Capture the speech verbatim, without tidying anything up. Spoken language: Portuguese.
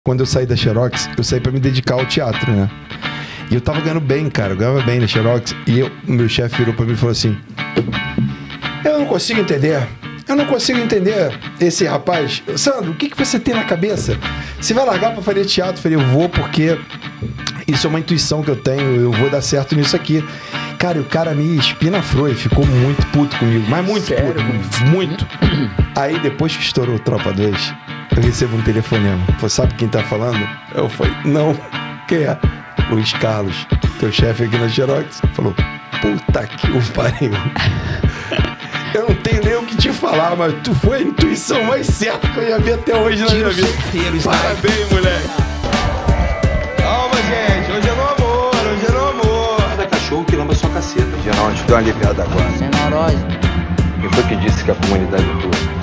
Quando eu saí da Xerox, eu saí pra me dedicar ao teatro, né? E eu tava ganhando bem, cara. Eu ganhava bem na Xerox. E eu, o meu chefe virou pra mim e falou assim: eu não consigo entender. Eu não consigo entender esse rapaz. Sandro, o que, que você tem na cabeça? Você vai largar pra fazer teatro? Eu falei, eu vou porque isso é uma intuição que eu tenho. Eu vou dar certo nisso aqui. Cara, e o cara me espinafrou e ficou muito puto comigo. Mas muito Sério? puto. Muito. Aí, depois que estourou o Tropa dois, eu recebo um telefonema. Pô, sabe quem tá falando? Eu falei, não. Quem é? Luiz Carlos, teu chefe aqui na Xerox. Falou, puta que o pariu. Eu não tenho nem o que te falar, mas tu foi a intuição mais certa que eu ia ver até hoje na minha vida. Parabéns, moleque. Calma, gente. Hoje é no amor, hoje é no amor. Cada cachorro que lamba sua caceta. Geralmente deu uma aliviada agora. Sem neurose. Quem foi que disse que a comunidade é tua?